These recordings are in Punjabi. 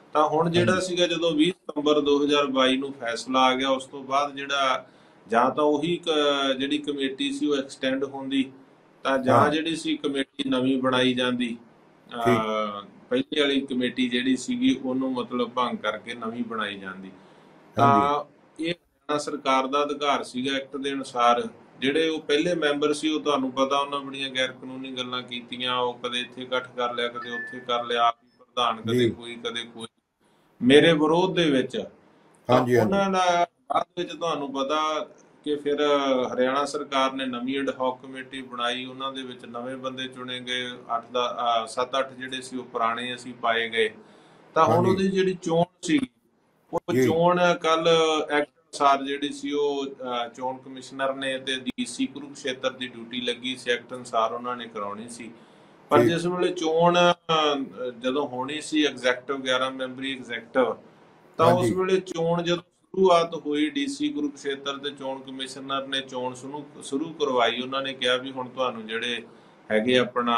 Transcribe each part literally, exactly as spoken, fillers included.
ਤਾਂ ਹੁਣ ਜਿਹੜਾ ਹਾਂਜੀ ਸੀਗਾ ਜਦੋਂ ਵੀਹ ਸਤੰਬਰ ਦੋ ਹਜ਼ਾਰ ਬਾਈ ਨੂੰ ਫੈਸਲਾ ਆ ਗਿਆ, ਉਸ ਤੋਂ ਬਾਅਦ ਜਿਹੜਾ ਜਾਂ ਤਾਂ ਉਹੀ ਕ- ਜਿਹੜੀ ਕਮੇਟੀ ਸੀ ਉਹ ਐਕਸਟੈਂਡ ਹੁੰਦੀ, ਤਾਂ ਜਾਂ ਹਾਂ ਜਿਹੜੀ ਸੀ ਕਮੇਟੀ ਨਵੀਂ ਬਣਾਈ ਜਾਂਦੀ। ਠੀਕ ਅਹ ਪਹਿਲੀ ਵਾਲੀ ਕਮੇਟੀ ਜਿਹੜੀ ਸੀਗੀ ਉਹਨੂੰ ਮਤਲਬ ਭੰਗ ਕਰਕੇ ਨਵੀਂ ਬਣਾਈ ਜਾਂਦੀ। ਹਾਂਜੀ ਤਾਂ ਇਹ ਹਰਿਆਣਾ ਸਰਕਾਰ ਦਾ ਅਧਿਕਾਰ ਸੀਗਾ ਐਕਟ ਦੇ ਅਨੁਸਾਰ। ਜਿਹੜੇ ਉਹ ਪਹਿਲੇ ਮੈਂਬਰ ਸੀ, ਉਹ ਤੁਹਾਨੂੰ ਪਤਾ ਉਹਨਾਂ ਬੜੀਆਂ ਗੈਰ ਕਾਨੂੰਨੀ ਗੱਲਾਂ ਕੀਤੀਆਂ। ਉਹ ਕਦੇ ਇੱਥੇ ਇਕੱਠ ਕਰ ਲਿਆ, ਕਦੇ ਉੱਥੇ ਕਰ ਲਿਆ, ਆਪ ਹੀ ਪ੍ਰਧਾਨ, ਜੀ ਕਦੇ ਕੋਈ ਕਦੇ ਕੋਈ, ਮੇਰੇ ਵਿਰੋਧ ਦੇ ਵਿੱਚ। ਤਾਂ ਹਾਂਜੀ ਹਾਂਜੀ ਉਹਨਾਂ ਦਾ ਬਾਅਦ ਵਿੱਚ ਤੁਹਾਨੂੰ ਪਤਾ ਕਿ ਫਿਰ ਹਰਿਆਣਾ ਸਰਕਾਰ ਨੇ ਨਵੀਂ ਐਡ ਹੌਕ ਕਮੇਟੀ ਬਣਾਈ। ਉਹਨਾਂ ਦੇ ਵਿੱਚ ਨਵੇਂ ਬੰਦੇ ਚੁਣੇ ਗਏ, ਅੱਠ ਦਾ ਸੱਤ ਅੱਠ ਜਿਹੜੇ ਸੀ ਉਹ ਪੁਰਾਣੇ ਅਸੀਂ ਪਾਏ ਗਏ। ਤਾਂ ਹੁਣ ਹਾਂਜੀ ਉਹਦੀ ਜਿਹੜੀ ਚੋਣ ਸੀ, ਉਹ ਜੀ ਚੋਣ ਕੱਲ ਐਕਟ ਅਨੁਸਾਰ ਜਿਹੜੀ ਸੀ ਉਹ ਅਹ, ਚੋਣ ਕਮਿਸ਼ਨਰ ਨੇ ਤੇ ਡੀਸੀ ਕੁਰੂਕਸ਼ੇਤਰ ਦੀ ਡਿਊਟੀ ਲੱਗੀ ਸੀ, ਐਕਟ ਅਨੁਸਾਰ ਉਹਨਾਂ ਨੇ ਕਰਾਉਣੀ ਸੀ। ਪਰ ਠੀਕ ਜਿਸ ਵੇਲੇ ਚੋਣ ਅਹ, ਜਦੋਂ ਹੋਣੀ ਸੀ ਐਗਜ਼ੈਕਟਿਵ ਗਿਆਰਾਂ ਮੈਂਬਰੀ ਐਗਜ਼ੈਕਟਿਵ, ਤਾਂ ਉਸ ਹਾਂਜੀ ਵੇਲੇ ਚੋਣ ਜਦੋਂ ਸ਼ੁਰੂਆਤ ਹੋਈ, ਡੀਸੀ ਕੁਰੂਕਸ਼ੇਤਰ ਤੇ ਚੋਣ ਕਮਿਸ਼ਨਰ ਨੇ ਚੋਣ ਸ਼ੁਰੂ ਸ਼ੁਰੂ ਕਰਵਾਈ। ਉਹਨਾਂ ਨੇ ਕਿਹਾ ਵੀ ਹੁਣ ਤੁਹਾਨੂੰ ਜਿਹੜੇ ਹੈਗੇ ਆਪਣਾ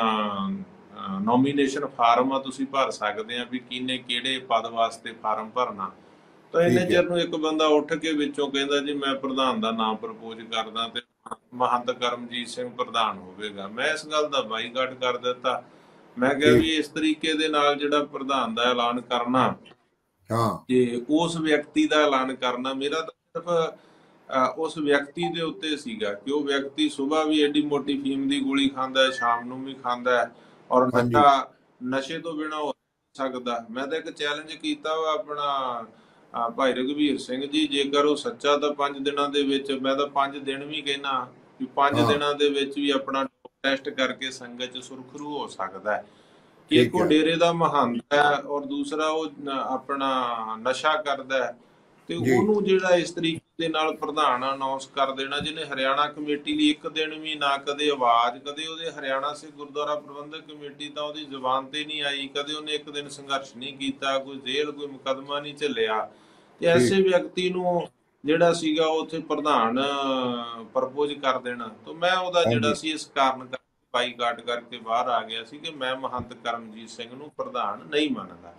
ਨੋਮੀਨੇਸ਼ਨ ਫਾਰਮ ਆ, ਤੁਸੀਂ ਭਰ ਸਕਦੇ ਆ ਵੀ ਕਿਹਨੇ ਕਿਹੜੇ ਪਦ ਵਾਸਤੇ ਫਾਰਮ ਭਰਨਾ। ਤਾਂ ਇੰਨੇ ਠੀਕ ਹੈ ਚਿਰ ਨੂੰ ਇੱਕ ਬੰਦਾ ਉੱਠ ਕੇ ਵਿੱਚੋਂ ਕਹਿੰਦਾ ਜੀ ਮੈਂ ਪ੍ਰਧਾਨ ਦਾ ਨਾਮ ਪ੍ਰਪੋਜ਼ ਕਰਦਾ ਤੇ ਮਹੰਤ ਕਰਮਜੀਤ ਸਿੰਘ ਪ੍ਰਧਾਨ ਹੋਵੇਗਾ। ਮੈਂ ਇਸ ਗੱਲ ਦਾ ਬਾਈਕਾਟ ਕਰ ਦਿੱਤਾ। ਮੈਂ ਕਿਹਾ ਠੀਕ ਵੀ ਇਸ ਤਰੀਕੇ ਦੇ ਨਾਲ ਜਿਹੜਾ ਪ੍ਰਧਾਨ ਦਾ ਐਲਾਨ ਕਰਨਾ, ਹਾਂ ਤੇ ਉਸ ਵਿਅਕਤੀ ਦਾ ਐਲਾਨ ਕਰਨਾ, ਮੇਰਾ ਤਾਂ ਸਿਰਫ ਅਹ, ਉਸ ਵਿਅਕਤੀ ਦੇ ਉੱਤੇ ਸੀਗਾ ਕਿ ਉਹ ਵਿਅਕਤੀ ਸੁਬਾਹ ਵੀ ਐਡੀ ਮੋਟੀ ਫੀਮ ਦੀ ਗੋਲੀ ਖਾਂਦਾ ਹੈ, ਸ਼ਾਮ ਨੂੰ ਵੀ ਖਾਂਦਾ ਹੈ, ਔਰ ਹਾਂਜੀ ਨਸ਼ਾ ਨਸ਼ੇ ਤੋਂ ਬਿਨਾਂ ਹੋ ਨਹੀਂ ਸਕਦਾ। ਮੈਂ ਤਾਂ ਇੱਕ ਚੈਲੰਜ ਕੀਤਾ ਵਾ ਆਪਣਾ ਅਹ, ਭਾਈ ਰਘਵੀਰ ਸਿੰਘ ਜੀ, ਜੇਕਰ ਉਹ ਸੱਚਾ ਤਾਂ ਪੰਜ ਦਿਨਾਂ ਦੇ ਵਿੱਚ, ਮੈਂ ਤਾਂ ਪੰਜ ਦਿਨ ਵੀ ਕਹਿਣਾ ਵੀ ਪੰਜ ਹਾਂ ਦਿਨਾਂ ਦੇ ਵਿੱਚ ਵੀ ਆਪਣਾ ਟੈਸਟ ਕਰਕੇ ਸੰਗਤ ਚ ਸੁਰਖਰੂ ਹੋ ਸਕਦਾ ਹੈ। ਕਿ ਇੱਕ ਠੀਕ ਉਹ ਹੈ ਡੇਰੇ ਦਾ ਮਹੰਤ ਹੈ ਔਰ ਦੂਸਰਾ ਉਹ ਨ- ਆਪਣਾ ਨਸ਼ਾ ਕਰਦਾ ਹੈ, ਤੇ ਜੀ ਉਹਨੂੰ ਜਿਹੜਾ ਇਸ ਤਰੀਕੇ ਦੇ ਨਾਲ ਪ੍ਰਧਾਨ ਅਨਾਉਂਸ ਕਰ ਦੇਣਾ, ਜਿਹਨੇ ਹਰਿਆਣਾ ਕਮੇਟੀ ਲਈ ਇੱਕ ਦਿਨ ਵੀ ਨਾ ਕਦੇ ਆਵਾਜ਼, ਕਦੇ ਉਹਦੇ ਹਰਿਆਣਾ ਸਿੱਖ ਗੁਰਦੁਆਰਾ ਪ੍ਰਬੰਧਕ ਕਮੇਟੀ ਤਾਂ ਉਹਦੀ ਜ਼ੁਬਾਨ ਤੇ ਨਹੀਂ ਆਈ, ਕਦੇ ਉਹਨੇ ਇੱਕ ਦਿਨ ਸੰਘਰਸ਼ ਨਹੀਂ ਕੀਤਾ, ਕੋਈ ਜੇਲ੍ਹ ਕੋਈ ਮੁਕੱਦਮਾ ਨਹੀਂ ਝੱਲਿਆ, ਤੇ ਠੀਕ ਐਸੇ ਵਿਅਕਤੀ ਨੂੰ ਜਿਹੜਾ ਸੀਗਾ ਉਹ ਉੱਥੇ ਪ੍ਰਧਾਨ ਪ੍ਰਪੋਜ਼ ਕਰ ਦੇਣਾ। ਤਾਂ ਮੈਂ ਉਹਦਾ ਜਿਹੜਾ ਹਾਂਜੀ ਸੀ ਇਸ ਕਾਰਨ ਬਾਈਕਾਟ ਕਰਕੇ ਬਾਹਰ ਆ ਗਿਆ ਸੀ ਕਿ ਮੈਂ ਮਹੰਤ ਕਰਮਜੀਤ ਸਿੰਘ ਨੂੰ ਪ੍ਰਧਾਨ ਨਹੀਂ ਮੰਨਦਾ।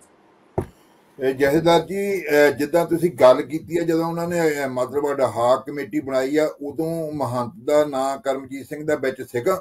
ਇਹ ਜਥੇਦਾਰ ਜੀ ਅਹ ਜਿੱਦਾਂ ਤੁਸੀਂ ਗੱਲ ਕੀਤੀ ਹੈ ਜਦੋਂ ਉਹਨਾਂ ਨੇ ਅਹ ਮਤਲਬ ਅਡਹਾਕ ਕਮੇਟੀ ਬਣਾਈ ਆ ਉਦੋਂ ਮਹੰਤ ਦਾ ਨਾਂ ਕਰਮਜੀਤ ਸਿੰਘ ਦਾ ਵਿੱਚ ਸੀਗਾ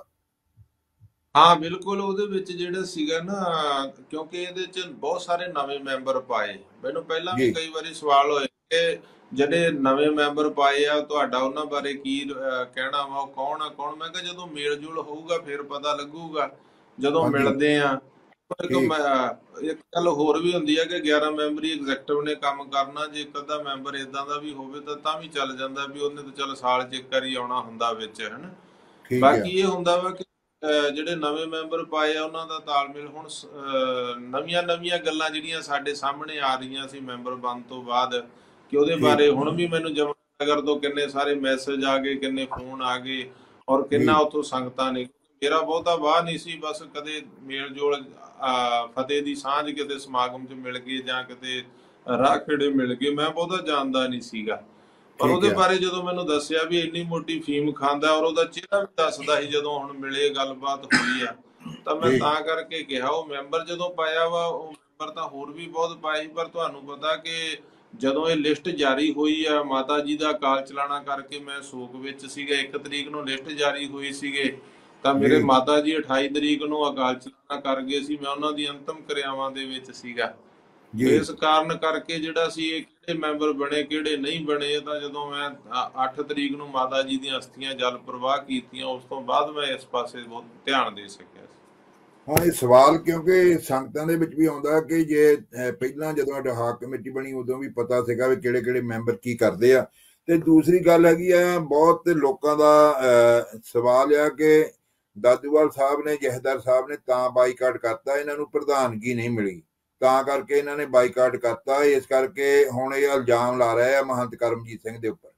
ਹਾਂ ਬਿਲਕੁਲ, ਉਹਦੇ ਵਿੱਚ ਜਿਹੜਾ ਸੀਗਾ ਨਾ, ਕਿਉਂਕਿ ਇਹਦੇ ਚ ਬਹੁਤ ਸਾਰੇ ਨਵੇਂ ਮੈਂਬਰ ਪਾਏ। ਮੈਨੂੰ ਪਹਿਲਾਂ ਵੀ ਜੀ ਕਈ ਵਾਰੀ ਸਵਾਲ ਹੋਏ ਕਿ ਜਿਹੜੇ ਨਵੇਂ ਮੈਂਬਰ ਪਾਏ ਆ ਤੁਹਾਡਾ ਉਹਨਾਂ ਬਾਰੇ ਕੀ ਅਹ, ਕਹਿਣਾ ਵਾ, ਉਹ ਕੌਣ ਆ ਕੌਣ। ਮੈਂ ਕਿਹਾ ਜਦੋਂ ਮੇਲ ਜੋਲ ਹੋਊਗਾ ਫਿਰ ਪਤਾ ਲੱਗੂਗਾ, ਜਦੋਂ ਹਾਂਜੀ ਮਿਲਦੇ ਆ। ਪਰ ਇੱਕ ਠੀਕ ਮੈਂ- ਇੱਕ ਗੱਲ ਹੋਰ ਵੀ ਹੁੰਦੀ ਹੈ ਕਿ ਗਿਆਰਾਂ ਮੈਂਬਰੀ ਐਗਜ਼ੈਕਟਿਵ ਨੇ ਕੰਮ ਕਰਨਾ। ਜੇ ਇੱਕ ਅੱਧਾ ਮੈਂਬਰ ਇਦਾਂ ਦਾ ਵੀ ਹੋਵੇ ਤਾਂ ਤਾਂ ਵੀ ਚੱਲ ਜਾਂਦਾ ਵੀ ਉਹਨੇ ਤਾਂ ਚੱਲ ਸਾਲ ਚ ਇੱਕ ਵਾਰੀ ਆਉਣਾ ਹੁੰਦਾ ਵਿੱਚ, ਹਨਾ। ਠੀਕ ਹੈ ਬਾਕੀ ਇਹ ਹੁੰਦਾ ਵਾ ਕਿ ਅਹ ਜਿਹੜੇ ਨਵੇਂ ਮੈਂਬਰ ਪਾਏ ਆ ਉਹਨਾਂ ਦਾ ਤਾਲਮੇਲ ਹੁਣ ਨਵੀਆਂ ਨਵੀਆਂ ਗੱਲਾਂ ਜਿਹੜੀਆਂ ਸਾਡੇ ਸਾਹਮਣੇ ਆ ਰਹੀਆਂ ਸੀ ਮੈਂਬਰ ਬਣ ਤੋਂ ਬਾਅਦ, ਕਿ ਉਹਦੇ ਠੀਕ ਬਾਰੇ ਹੁਣ ਵੀ ਮੈਨੂੰ ਜਮਨਾ ਨਗਰ ਤੋਂ ਕਿੰਨੇ ਸਾਰੇ ਮੈਸੇਜ ਆ ਗਏ, ਕਿੰਨੇ ਫੋਨ ਆ ਗਏ, ਔਰ ਕਿੰਨਾ ਜੀ ਉੱਥੋਂ ਸੰਗਤਾਂ ਨੇ। ਮੇਰਾ ਬਹੁਤਾ ਵਾਹ ਨਹੀਂ ਸੀ, ਬਸ ਕਦੇ ਮੇਲ ਜੋਲ ਅਹ ਫਤਿਹ ਦੀ ਸਾਂਝ ਕਿਤੇ ਸਮਾਗਮ 'ਚ ਮਿਲ ਗਏ ਜਾਂ ਕਿਤੇ ਰਾਹ ਖੇੜੇ ਮਿਲ ਗਏ, ਮੈਂ ਬਹੁਤਾ ਜਾਣਦਾ ਨਹੀਂ ਸੀਗਾ। ਪਰ ਠੀਕ ਉਹਦੇ ਹੈ ਬਾਰੇ ਜਦੋਂ ਮੈਨੂੰ ਦੱਸਿਆ ਵੀ ਇੰਨੀ ਮੋਟੀ ਫੀਮ ਖਾਂਦਾ, ਔਰ ਉਹਦਾ ਚਿਹਰਾ ਵੀ ਦੱਸਦਾ ਸੀ ਜਦੋਂ ਹੁਣ ਮਿਲੇ ਗੱਲਬਾਤ ਹੋਈ ਆ, ਤਾਂ ਮੈਂ ਠੀਕ ਤਾਂ ਕਰਕੇ ਕਿਹਾ। ਉਹ ਮੈਂਬਰ ਜਦੋਂ ਪਾਇਆ ਵਾ, ਉਹ ਮੈਂਬਰ ਤਾਂ ਹੋਰ ਵੀ ਬਹੁਤ ਪਾਏ ਸੀ, ਪਰ ਤੁਹਾਨੂੰ ਪਤਾ ਕਿ ਜਦੋਂ ਇਹ ਲਿਸਟ ਜਾਰੀ ਹੋਈ ਆ, ਮਾਤਾ ਜੀ ਦਾ ਅਕਾਲ ਚਲਾਣਾ ਕਰਕੇ ਮੈਂ ਸੋਗ ਵਿੱਚ ਸੀਗਾ। ਇੱਕ ਤਰੀਕ ਨੂੰ ਲਿਸਟ ਜਾਰੀ ਹੋਈ ਸੀਗੇ, ਤਾਂ ਜੀ ਮੇਰੇ ਮਾਤਾ ਜੀ ਅਠਾਈ ਤਰੀਕ ਨੂੰ ਅਕਾਲ ਚਲਾਣਾ ਕਰ ਗਏ ਸੀ। ਮੈਂ ਉਹਨਾਂ ਦੀ ਅੰਤਮ ਕਿਰਿਆਵਾਂ ਦੇ ਵਿੱਚ ਸੀਗਾ। ਜੀ ਤੋ ਇਸ ਕਾਰਨ ਕਰਕੇ ਜਿਹੜਾ ਸੀ ਇਹ ਕਿਹੜੇ ਮੈਂਬਰ ਬਣੇ ਕਿਹੜੇ ਨਹੀਂ ਬਣੇ, ਤਾਂ ਜਦੋਂ ਮੈਂ ਅੱਠ ਤਰੀਕ ਨੂੰ ਮਾਤਾ ਜੀ ਦੀਆਂ ਅਸਥੀਆਂ ਜਲ ਪ੍ਰਵਾਹ ਕੀਤੀਆਂ, ਉਸ ਤੋਂ ਬਾਅਦ ਮੈਂ ਇਸ ਪਾਸੇ ਬਹੁਤ ਧਿਆਨ ਦੇ ਸਕਿਆ ਸੀ। ਹੁਣ ਇਹ ਸਵਾਲ ਕਿਉਂਕਿ ਸੰਗਤਾਂ ਦੇ ਵਿੱਚ ਵੀ ਆਉਂਦਾ ਕਿ ਜੇ ਅਹ ਪਹਿਲਾਂ ਜਦੋਂ ਅਡਹਾਕ ਕਮੇਟੀ ਬਣੀ ਉਦੋਂ ਵੀ ਪਤਾ ਸੀਗਾ ਵੀ ਕਿਹੜੇ ਕਿਹੜੇ ਮੈਂਬਰ ਕੀ ਕਰਦੇ ਆ ਤੇ ਦੂਸਰੀ ਗੱਲ ਹੈਗੀ ਆ ਬਹੁਤ ਲੋਕਾਂ ਦਾ ਅਹ ਸਵਾਲ ਆ ਕਿ ਦਾਦੂਵਾਲ ਸਾਹਿਬ ਨੇ ਜਥੇਦਾਰ ਸਾਹਿਬ ਨੇ ਤਾਂ ਬਾਈਕਾਟ ਕਰਤਾ, ਇਹਨਾਂ ਨੂੰ ਪ੍ਰਧਾਨਗੀ ਨਹੀਂ ਮਿਲੀ ਤਾਂ ਕਰਕੇ ਇਹਨਾਂ ਨੇ ਬਾਈਕਾਟ ਕਰਤਾ। ਇਸ ਕਰਕੇ ਹੁਣ ਇਹ ਇਲਜ਼ਾਮ ਲਾ ਰਹੇ ਆ ਮਹੰਤ ਕਰਮਜੀਤ ਸਿੰਘ ਦੇ ਉੱਪਰ।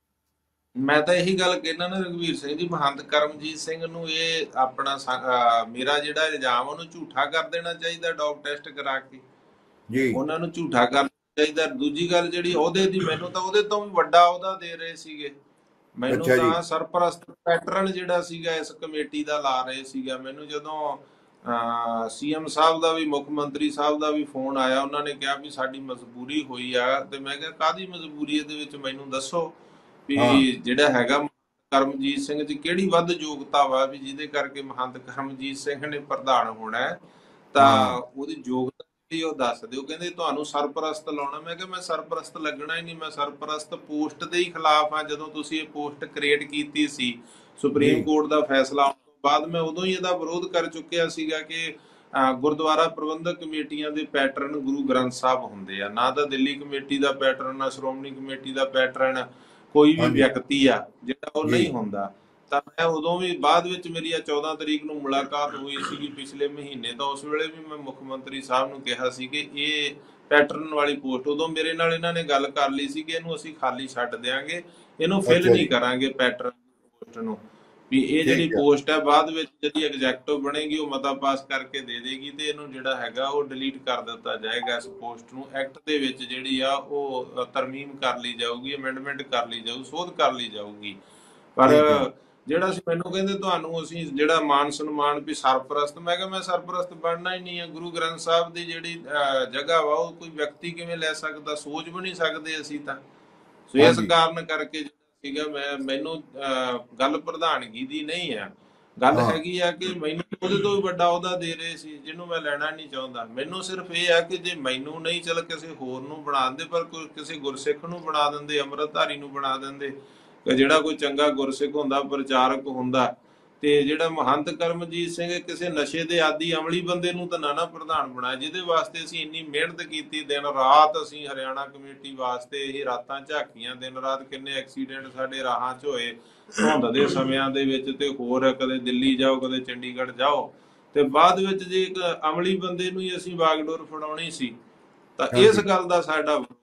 ਮੈਂ ਤਾਂ ਇਹੀ ਗੱਲ ਕਹਿਣਾ ਨਾ ਰਘਵੀਰ ਸਿੰਘ ਜੀ, ਮਹੰਤ ਕਰਮਜੀਤ ਸਿੰਘ ਨੂੰ ਇਹ ਆਪਣਾ ਸ- ਅਹ ਮੇਰਾ ਜਿਹੜਾ ਇਲਜ਼ਾਮ ਉਹਨੂੰ ਝੂਠਾ ਕਰ ਦੇਣਾ ਚਾਹੀਦਾ, ਡੋਪ ਟੈਸਟ ਕਰਾ ਕੇ ਜੀ ਉਹਨਾਂ ਨੂੰ ਝੂਠਾ ਕਰਨਾ ਚਾਹੀਦਾ। ਦੂਜੀ ਗੱਲ ਜਿਹੜੀ ਉਹਦੇ ਦੀ, ਮੈਨੂੰ ਤਾਂ ਉਹਦੇ ਤੋਂ ਵੀ ਵੱਡਾ ਉਹਦਾ ਦੇ ਰਹੇ ਸੀਗੇ। ਮੈਨੂੰ ਅੱਛਾ ਜੀ ਤਾਂ ਸਰਪ੍ਰਸਤ ਪੈਟਰਨ ਜਿਹੜਾ ਸੀਗਾ ਇਸ ਕਮੇਟੀ ਦਾ ਲਾ ਰਹੇ ਸੀਗਾ। ਮੈਨੂੰ ਜਦੋਂ ਸੀਐਮ ਸਾਹਿਬ ਦਾ ਵੀ, ਮੁੱਖ ਮੰਤਰੀ ਸਾਹਿਬ ਦਾ ਵੀ ਫੋਨ ਆਇਆ। ਉਹਨਾਂ ਨੇ ਕਿਹਾ ਵੀ ਸਾਡੀ ਮਜਬੂਰੀ ਹੋਈ ਆ। ਤੇ ਮੈਂ ਕਿਹਾ ਕਾਹਦੀ ਮਜਬੂਰੀ ਇਹਦੇ ਵਿੱਚ, ਮੈਨੂੰ ਦੱਸੋ ਵੀ ਹਾਂ ਜਿਹੜਾ ਹੈਗਾ ਕਰਮਜੀਤ ਸਿੰਘ ਦੀ ਕਿਹੜੀ ਵੱਧ ਯੋਗਤਾ ਵਾ ਵੀ ਜਿਹਦੇ ਕਰਕੇ ਮਹੰਤ ਕਰਮਜੀਤ ਸਿੰਘ ਨੇ ਪ੍ਰਧਾਨ ਹੋਣਾ ਹੈ, ਤਾਂ ਹਾਂ ਉਹਦੀ ਯੋਗਤਾ ਜਿਹੜੀ ਉਹ ਦੱਸ ਦਿਓ। ਕਹਿੰਦੇ ਤੁਹਾਨੂੰ ਸਰਪ੍ਰਸਤ ਲਾਉਣਾ। ਮੈਂ ਕਿਹਾ ਮੈਂ ਸਰਪ੍ਰਸਤ ਲੱਗਣਾ ਹੀ ਨਹੀਂ, ਮੈਂ ਸਰਪ੍ਰਸਤ ਪੋਸਟ ਦੇ ਹੀ ਖਿਲਾਫ ਆ। ਜਦੋਂ ਤੁਸੀਂ ਇਹ ਪੋਸਟ ਕ੍ਰੀਏਟ ਕੀਤੀ ਸੀ, ਸੁਪਰੀਮ ਜੀ ਕੋਰਟ ਦਾ ਫੈਸਲਾ ਆਉਣ ਤੋਂ ਬਾਅਦ ਮੈਂ ਉਦੋਂ ਹੀ ਇਹਦਾ ਵਿਰੋਧ ਕਰ ਚੁੱਕਿਆ ਸੀਗਾ ਕਿ ਅਹ, ਗੁਰਦੁਆਰਾ ਪ੍ਰਬੰਧਕ ਕਮੇਟੀਆਂ ਦੇ ਪੈਟਰਨ ਗੁਰੂ ਗ੍ਰੰਥ ਸਾਹਿਬ ਹੁੰਦੇ ਆ, ਨਾ ਤਾਂ ਦਿੱਲੀ ਕਮੇਟੀ ਦਾ ਪੈਟਰਨ, ਨਾ ਸ਼੍ਰੋਮਣੀ ਕਮੇਟੀ ਦਾ ਪੈਟਰਨ, ਕੋਈ ਵੀ ਹਾਂਜੀ ਵਿਅਕਤੀ ਆ ਜਿਹੜਾ ਉਹ ਜੀ ਨਹੀਂ ਹੁੰਦਾ। ਤਾਂ ਮੈਂ ਉਦੋਂ ਵੀ, ਬਾਅਦ ਵਿੱਚ ਮੇਰੀ ਆ ਚੌਦਾਂ ਤਰੀਕ ਨੂੰ ਮੁਲਾਕਾਤ ਹੋਈ ਸੀਗੀ ਪਿਛਲੇ ਮਹੀਨੇ, ਤਾਂ ਉਸ ਵੇਲੇ ਵੀ ਮੈਂ ਮੁੱਖ ਮੰਤਰੀ ਸਾਹਿਬ ਨੂੰ ਕਿਹਾ ਸੀ ਕਿ ਇਹ ਪੈਟਰਨ ਵਾਲੀ ਪੋਸਟ, ਉਦੋਂ ਮੇਰੇ ਨਾਲ ਇਹਨਾਂ ਨੇ ਗੱਲ ਕਰ ਲਈ ਸੀ ਕਿ ਇਹਨੂੰ ਅਸੀਂ ਖਾਲੀ ਛੱਡ ਦਿਆਂਗੇ, ਇਹਨੂੰ ਫਿਲ ਅੱਛਾ ਨਹੀਂ ਜੀ ਕਰਾਂਗੇ ਪੈਟਰਨ ਪੋਸਟ ਨੂੰ, ਵੀ ਇਹ ਜਿਹੜੀ ਠੀਕ ਹੈ ਪੋਸਟ ਹੈ ਬਾਅਦ ਵਿੱਚ ਜਿਹੜੀ ਐਗਜ਼ੈਕਟਿਵ ਬਣੇਗੀ ਉਹ ਮਤਾ ਪਾਸ ਕਰਕੇ ਦੇ ਦੇਗੀ, ਤੇ ਇਹਨੂੰ ਜਿਹੜਾ ਹੈਗਾ ਉਹ ਡਿਲੀਟ ਕਰ ਦਿੱਤਾ ਜਾਏਗਾ। ਇਸ ਪੋਸਟ ਨੂੰ ਐਕਟ ਦੇ ਵਿੱਚ ਜਿਹੜੀ ਆ ਉਹ ਤਰਮੀਮ ਕਰ ਲਈ ਜਾਊਗੀ, ਅਮੈਂਡਮੈਂਟ ਕਰ ਲਈ ਜਾਊ, ਸੋਧ ਕਰ ਲਈ ਜਾਊਗੀ। ਪਰ ਠੀਕ ਹੈ ਜਿਹੜਾ ਸੀ, ਮੈਨੂੰ ਕਹਿੰਦੇ ਤੁਹਾਨੂੰ ਅਸੀਂ ਜਿਹੜਾ ਮਾਨ ਸਨਮਾਨ ਵੀ ਸਰਪ੍ਰਸਤ, ਮੈਂ ਕਿਹਾ ਮੈਂ ਸਰਪ੍ਰਸਤ ਬਣਨਾ ਹੀ ਨਹੀਂ ਹੈ। ਗੁਰੂ ਗ੍ਰੰਥ ਸਾਹਿਬ ਦੀ ਜਿਹੜੀ ਜਗ੍ਹਾ ਵਾ ਉਹ ਕੋਈ ਵਿਅਕਤੀ ਕਿਵੇਂ ਲੈ ਸਕਦਾ, ਸੋਚ ਵੀ ਨਹੀਂ ਸਕਦੇ ਅਸੀਂ ਤਾਂ। ਸੋ ਇਸ ਹਾਂਜੀ ਕਾਰਨ ਕਰਕੇ ਸੀਗਾ ਮੈਂ, ਮੈਨੂੰ ਗੱਲ ਪ੍ਰਧਾਨਗੀ ਦੀ ਨਹੀਂ ਆ, ਗੱਲ ਹਾਂ ਹੈਗੀ ਆ ਕਿ ਮੈਨੂੰ ਉਹਦੇ ਤੋਂ ਵੀ ਵੱਡਾ ਅਹੁਦਾ ਦੇ ਰਹੇ ਸੀ ਜਿਹਨੂੰ ਮੈਂ ਲੈਣਾ ਨਹੀਂ ਚਾਹੁੰਦਾ। ਮੈਨੂੰ ਸਿਰਫ ਇਹ ਆ ਕਿ ਜੇ ਮੈਨੂੰ ਨਹੀਂ, ਚਲ ਕਿਸੇ ਹੋਰ ਨੂੰ ਬਣਾ ਦਿੰਦੇ, ਪਰ ਕੋਈ ਕਿਸੇ ਗੁਰਸਿੱਖ ਨੂੰ ਬਣਾ ਦਿੰਦੇ, ਅੰਮ੍ਰਿਤਧਾਰੀ ਨੂੰ ਬਣਾ ਦਿੰਦੇ, ਜਿਹੜਾ ਕੋਈ ਚੰਗਾ ਗੁਰਸਿੱਖ ਹੁੰਦਾ, ਪ੍ਰਚਾਰਕ ਹੁੰਦਾ, ਤੇ ਜਿਹੜਾ ਮਹੰਤ ਕਰਮਜੀਤ ਸਿੰਘ ਕਿਸੇ ਨਸ਼ੇ ਦੇ ਆਦੀ ਅਮਲੀ ਬੰਦੇ ਨੂੰ ਤਾਂ ਨਾ ਨਾ ਪ੍ਰਧਾਨ ਬਣਾਇਆ, ਜਿਹਦੇ ਵਾਸਤੇ ਅਸੀਂ ਇੰਨੀ ਮਿਹਨਤ ਕੀਤੀ, ਦਿਨ ਰਾਤ ਅਸੀਂ ਹਰਿਆਣਾ ਕਮੇਟੀ ਵਾਸਤੇ ਇਹ ਰਾਤਾਂ ਝਾਕੀਆਂ, ਦਿਨ ਰਾਤ ਕਿੰਨੇ ਐਕਸੀਡੈਂਟ ਸਾਡੇ ਰਾਹਾਂ 'ਚ ਹੋਏ ਧੁੰਦ ਦੇ ਸਮਿਆਂ ਦੇ ਵਿੱਚ, ਤੇ ਹੋਰ ਕਦੇ ਦਿੱਲੀ ਜਾਓ, ਕਦੇ ਚੰਡੀਗੜ੍ਹ ਜਾਓ, ਤੇ ਬਾਅਦ ਵਿੱਚ ਜੇ ਇੱਕ ਅਮਲੀ ਬੰਦੇ ਨੂੰ ਹੀ ਅਸੀਂ ਬਾਗਡੋਰ ਫੜਾਉਣੀ ਸੀ, ਤਾਂ ਇਸ ਹਾਂਜੀ ਗੱਲ ਦਾ ਸਾਡਾ